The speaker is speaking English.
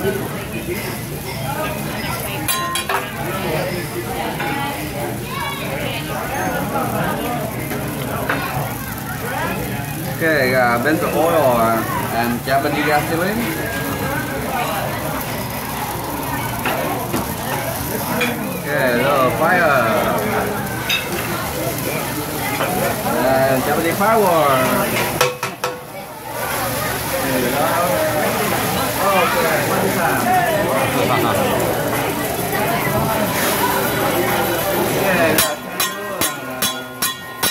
Okay, bento oil and Japanese gasoline. Okay, little fire. And Japanese firework. Okay, what is that? Okay,